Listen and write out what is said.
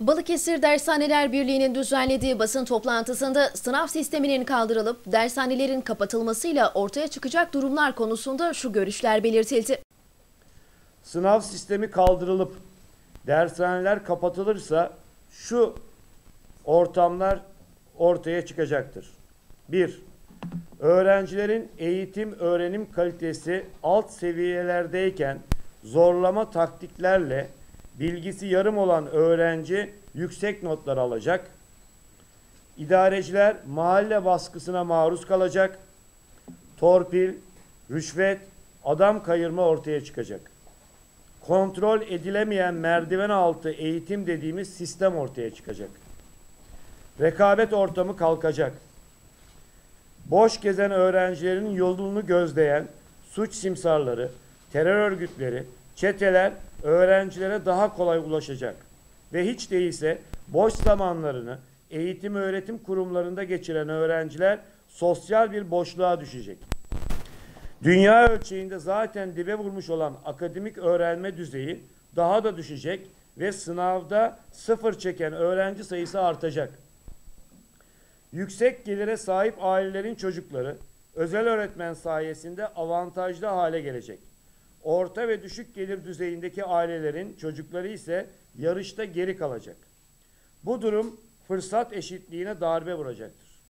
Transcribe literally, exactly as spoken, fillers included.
Balıkesir Dershaneler Birliği'nin düzenlediği basın toplantısında sınav sisteminin kaldırılıp dershanelerin kapatılmasıyla ortaya çıkacak durumlar konusunda şu görüşler belirtildi. Sınav sistemi kaldırılıp dershaneler kapatılırsa şu ortamlar ortaya çıkacaktır. bir. Öğrencilerin eğitim öğrenim kalitesi alt seviyelerdeyken zorlama taktiklerle bilgisi yarım olan öğrenci yüksek notlar alacak. İdareciler mahalle baskısına maruz kalacak. Torpil, rüşvet, adam kayırma ortaya çıkacak. Kontrol edilemeyen merdiven altı eğitim dediğimiz sistem ortaya çıkacak. Rekabet ortamı kalkacak. Boş gezen öğrencilerin yolunu gözleyen suç simsarları, terör örgütleri, çeteler öğrencilere daha kolay ulaşacak. Ve hiç değilse boş zamanlarını eğitim öğretim kurumlarında geçiren öğrenciler sosyal bir boşluğa düşecek. Dünya ölçeğinde zaten dibe vurmuş olan akademik öğrenme düzeyi daha da düşecek ve sınavda sıfır çeken öğrenci sayısı artacak. Yüksek gelire sahip ailelerin çocukları özel öğretmen sayesinde avantajlı hale gelecek. Orta ve düşük gelir düzeyindeki ailelerin çocukları ise yarışta geri kalacak. Bu durum fırsat eşitliğine darbe vuracaktır.